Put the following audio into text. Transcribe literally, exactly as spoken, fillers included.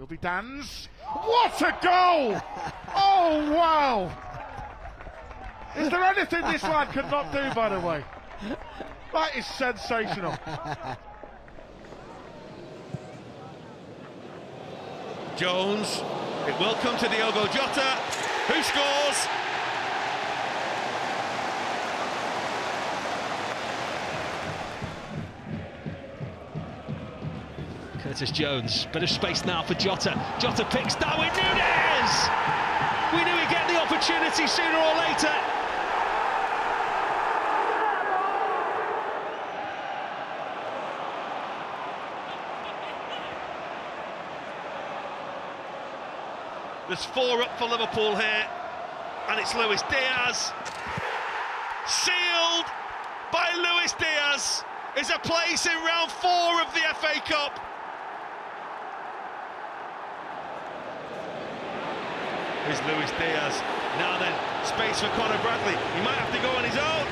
Will be Dan's. What a goal! Oh, wow! Is there anything this lad could not do, by the way? That is sensational. Jones, it will come to Diogo Jota, who scores. Curtis Jones, bit of space now for Jota. Jota picks Darwin. Nunez! We knew he'd get the opportunity sooner or later. There's four up for Liverpool here, and it's Luis Diaz. Sealed by Luis Diaz is a place in round four of the F A Cup. Here's Luis Diaz. Now then, space for Conor Bradley. He might have to go on his own.